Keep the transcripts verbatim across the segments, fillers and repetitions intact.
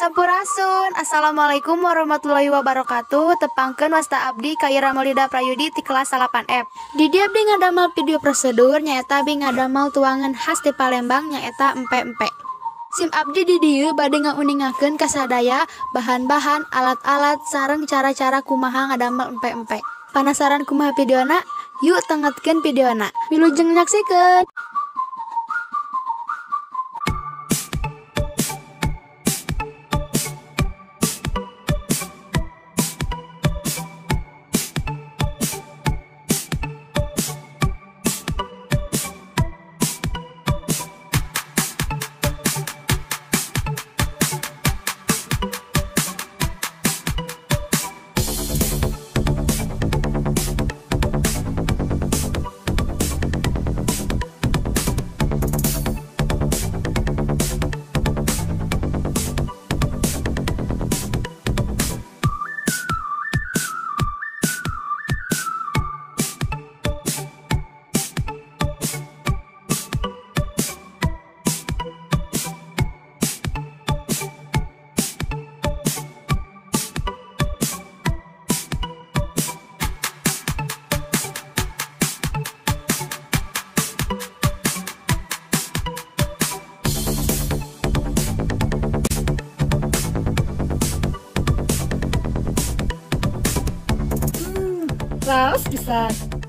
Sampurasun. Assalamualaikum warahmatullahi wabarakatuh. Tepangkeun wasta abdi Khaira Maulida Prayudi ti kelas salapan F. Di dia abdi ngadamel video prosedur nyaeta abdi ngadamel tuangan khas di Palembang nyaeta Empek-Empek. Sim abdi di dieu bade ngauningakeun ka sadaya bahan-bahan, alat-alat sareng cara-cara kumaha ngadamel Empek-Empek. Penasaran kumaha videona? Yuk tengetkeun videona. Wilujeng nyaksikeun. Raos bisa.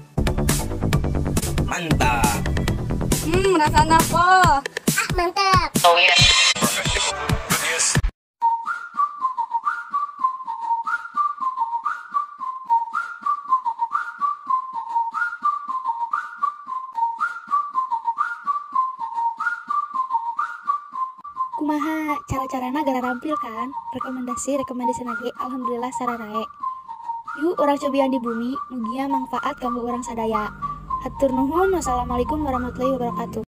Mantap. Hmm, rasanya apa? Ah, mantap. Oh yes. Kumaha cara-carana gara rampil kan? Rekomendasi rekomendasi lagi. Alhamdulillah sararae. Yuk orang cobian di bumi, mugia manfaat kanggo orang sadaya. Hatur nuhun. Wassalamualaikum warahmatullahi wabarakatuh.